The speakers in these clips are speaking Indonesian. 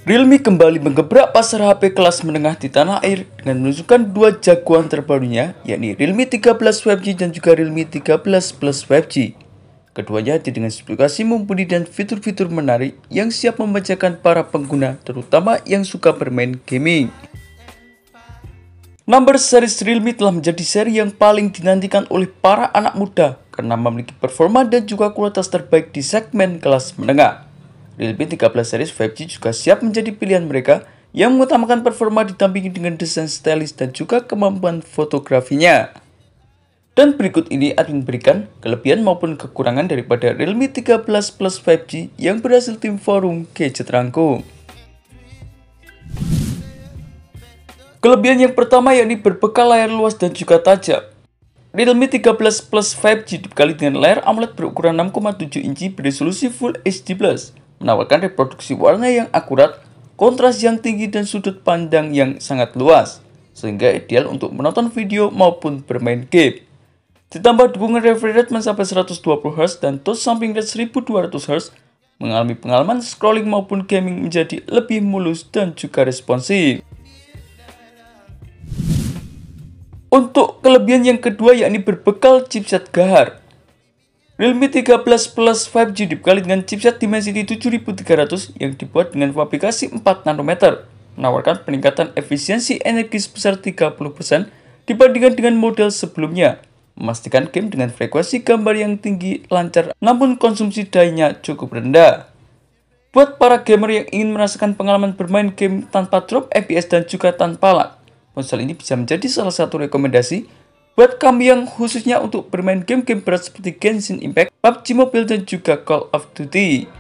Realme kembali menggebrak pasar HP kelas menengah di tanah air dengan menunjukkan dua jagoan terbarunya, yakni Realme 13 5G dan juga Realme 13 Plus 5G. Keduanya hadir dengan spesifikasi mumpuni dan fitur-fitur menarik yang siap memanjakan para pengguna, terutama yang suka bermain gaming. Number series Realme telah menjadi seri yang paling dinantikan oleh para anak muda karena memiliki performa dan juga kualitas terbaik di segmen kelas menengah. Realme 13 series 5G juga siap menjadi pilihan mereka yang mengutamakan performa didampingi dengan desain stylish dan juga kemampuan fotografinya. Dan berikut ini admin berikan kelebihan maupun kekurangan daripada Realme 13 Plus 5G yang berhasil tim forum gadget rangkum. Kelebihan yang pertama yakni berbekal layar luas dan juga tajam. Realme 13 Plus 5G dibekali dengan layar AMOLED berukuran 6,7 inci beresolusi Full HD+, menawarkan reproduksi warna yang akurat, kontras yang tinggi dan sudut pandang yang sangat luas, sehingga ideal untuk menonton video maupun bermain game. Ditambah dukungan refresh rate mencapai 120Hz dan touch samping rate 1200Hz, mengalami pengalaman scrolling maupun gaming menjadi lebih mulus dan juga responsif. Untuk kelebihan yang kedua yakni berbekal chipset Gahar. Realme 13 Plus 5G dibekali dengan chipset Dimensity 7300 yang dibuat dengan fabrikasi 4 nanometer, menawarkan peningkatan efisiensi energi sebesar 30% dibandingkan dengan model sebelumnya, memastikan game dengan frekuensi gambar yang tinggi lancar namun konsumsi dayanya cukup rendah. Buat para gamer yang ingin merasakan pengalaman bermain game tanpa drop FPS dan juga tanpa lag, ponsel ini bisa menjadi salah satu rekomendasi buat kami yang khususnya untuk bermain game-game berat seperti Genshin Impact, PUBG Mobile, dan juga Call of Duty.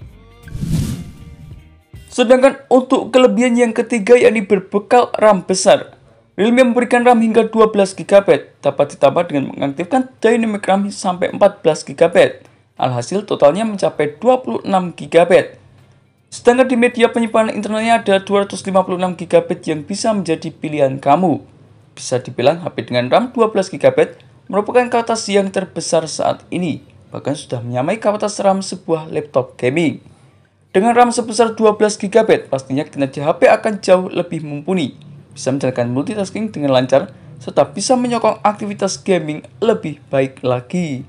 Sedangkan untuk kelebihan yang ketiga yakni berbekal RAM besar. Realme memberikan RAM hingga 12GB, dapat ditambah dengan mengaktifkan Dynamic RAM sampai 14GB. Alhasil totalnya mencapai 26GB. Sedangkan di media penyimpanan internalnya ada 256GB yang bisa menjadi pilihan kamu. Bisa dibilang HP dengan RAM 12GB merupakan kapasitas yang terbesar saat ini, bahkan sudah menyamai kapasitas RAM sebuah laptop gaming. Dengan RAM sebesar 12GB, pastinya kinerja HP akan jauh lebih mumpuni, bisa menjalankan multitasking dengan lancar, serta bisa menyokong aktivitas gaming lebih baik lagi.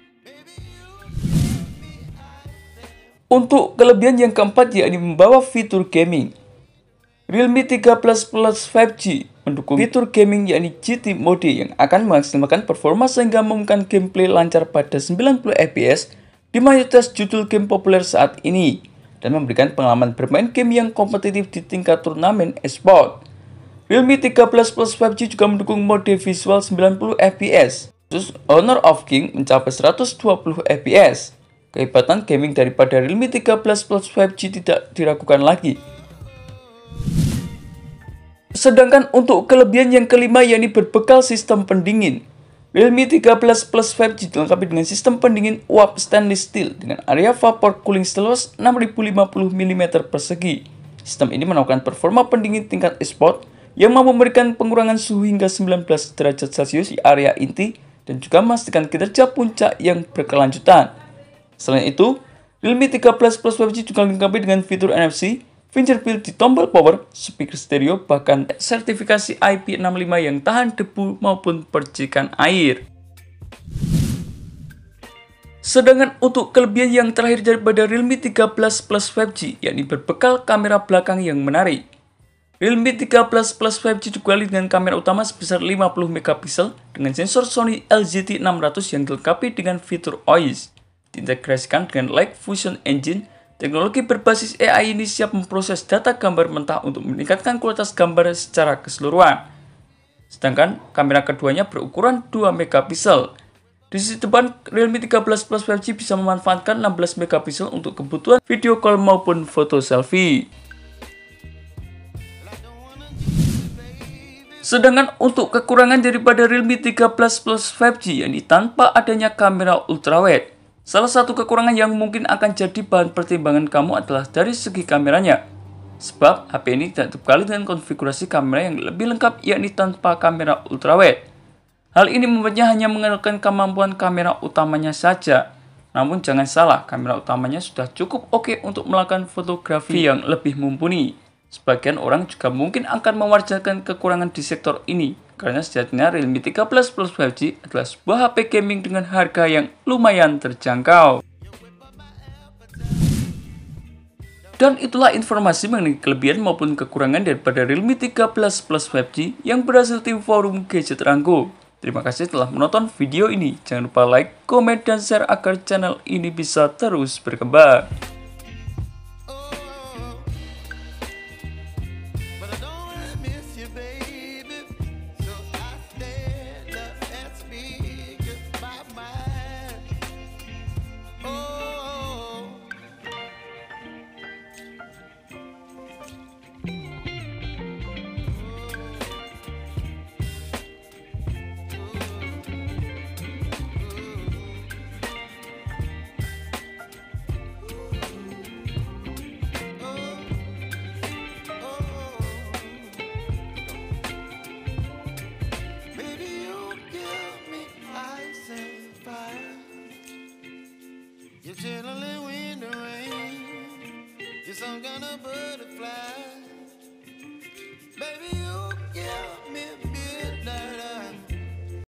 Untuk kelebihan yang keempat yakni membawa fitur gaming. Realme 13 Plus 5G mendukung fitur gaming yakni GT Mode yang akan memaksimalkan performa sehingga memungkinkan gameplay lancar pada 90 fps di mayoritas judul game populer saat ini dan memberikan pengalaman bermain game yang kompetitif di tingkat turnamen e-sport. Realme 13 Plus 5G juga mendukung mode visual 90 fps, khusus Honor of King mencapai 120 fps. Kehebatan gaming daripada Realme 13 Plus 5G tidak diragukan lagi. Sedangkan untuk kelebihan yang kelima yakni berbekal sistem pendingin. Realme 13 Plus 5G dilengkapi dengan sistem pendingin uap stainless steel dengan area vapor cooling seluas 6050 mm persegi. Sistem ini menawarkan performa pendingin tingkat e-sport yang mampu memberikan pengurangan suhu hingga 19 derajat Celcius di area inti dan juga memastikan kinerja puncak yang berkelanjutan. Selain itu, Realme 13 Plus 5G juga dilengkapi dengan fitur NFC, fingerprint di tombol power, speaker stereo, bahkan sertifikasi IP65 yang tahan debu maupun percikan air. Sedangkan untuk kelebihan yang terakhir daripada Realme 13 Plus 5G yakni berbekal kamera belakang yang menarik. Realme 13 Plus 5G dibekali dengan kamera utama sebesar 50MP dengan sensor Sony LZT600 yang dilengkapi dengan fitur OIS. Diintegrasikan dengan Light Fusion Engine, teknologi berbasis AI ini siap memproses data gambar mentah untuk meningkatkan kualitas gambar secara keseluruhan. Sedangkan kamera keduanya berukuran 2MP. Di sisi depan, Realme 13 Plus 5G bisa memanfaatkan 16MP untuk kebutuhan video call maupun foto selfie. Sedangkan untuk kekurangan daripada Realme 13 Plus 5G yakni tanpa adanya kamera ultrawide. Salah satu kekurangan yang mungkin akan jadi bahan pertimbangan kamu adalah dari segi kameranya. Sebab HP ini tidak dibekali dengan konfigurasi kamera yang lebih lengkap yakni tanpa kamera ultrawide. Hal ini membuatnya hanya mengandalkan kemampuan kamera utamanya saja. Namun jangan salah, kamera utamanya sudah cukup oke untuk melakukan fotografi yang lebih mumpuni. Sebagian orang juga mungkin akan mewajarkan kekurangan di sektor ini, karena sejatinya Realme 13 Plus 5G adalah sebuah HP gaming dengan harga yang lumayan terjangkau. Dan itulah informasi mengenai kelebihan maupun kekurangan daripada Realme 13 Plus 5G yang berhasil tim forum gadget rangkum. Terima kasih telah menonton video ini. Jangan lupa like, komen, dan share agar channel ini bisa terus berkembang. You're chilling in the rain. You're some kind of butterfly. Baby, you give me